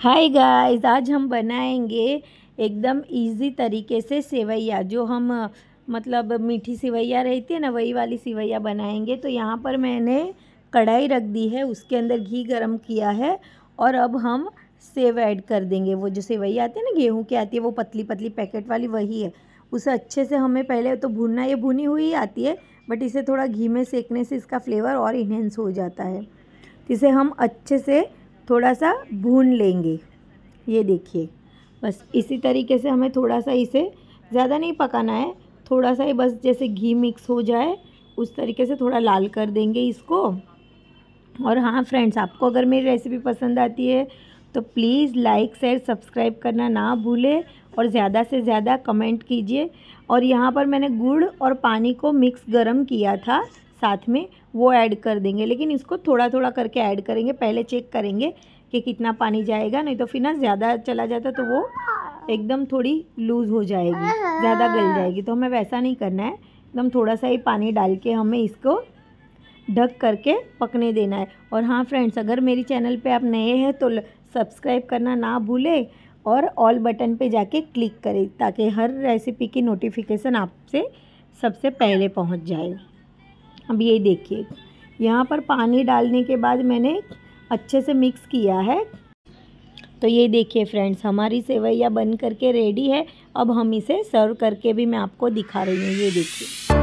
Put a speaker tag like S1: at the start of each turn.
S1: Hi guys, आज हम बनाएंगे एकदम इजी तरीके से सेवैया। जो हम मतलब मीठी सेवैया रहती है ना, वही वाली सेवैया बनाएंगे। तो यहाँ पर मैंने कढ़ाई रख दी है, उसके अंदर घी गरम किया है और अब हम सेव ऐड कर देंगे। वो जो सेवैया आती है ना, गेहूं की आती है, वो पतली पतली पैकेट वाली, वही है। उसे अच्छे से हमें पहले तो भूनना, ये भुनी हुई आती है बट इसे थोड़ा घी में सेकने से इसका फ्लेवर और इन्हेंस हो जाता है। इसे हम अच्छे से थोड़ा सा भून लेंगे। ये देखिए, बस इसी तरीके से हमें थोड़ा सा इसे ज़्यादा नहीं पकाना है, थोड़ा सा ही बस जैसे घी मिक्स हो जाए उस तरीके से थोड़ा लाल कर देंगे इसको। और हाँ फ्रेंड्स, आपको अगर मेरी रेसिपी पसंद आती है तो प्लीज़ लाइक शेयर सब्सक्राइब करना ना भूलें और ज़्यादा से ज़्यादा कमेंट कीजिए। और यहाँ पर मैंने गुड़ और पानी को मिक्स गरम किया था साथ में, वो ऐड कर देंगे। लेकिन इसको थोड़ा थोड़ा करके ऐड करेंगे, पहले चेक करेंगे कि कितना पानी जाएगा, नहीं तो फिर ना ज़्यादा चला जाता तो वो एकदम थोड़ी लूज़ हो जाएगी, ज़्यादा गल जाएगी। तो हमें वैसा नहीं करना है, एकदम थोड़ा सा ही पानी डाल के हमें इसको ढक करके पकने देना है। और हाँ फ्रेंड्स, अगर मेरी चैनल पे आप नए हैं तो सब्सक्राइब करना ना भूलें और ऑल बटन पे जाके क्लिक करें ताकि हर रेसिपी की नोटिफिकेशन आपसे सबसे पहले पहुंच जाए। अब ये देखिए, यहाँ पर पानी डालने के बाद मैंने अच्छे से मिक्स किया है। तो ये देखिए फ्रेंड्स, हमारी सेवैया बन करके रेडी है। अब हम इसे सर्व करके भी मैं आपको दिखा रही हूँ। ये देखिए।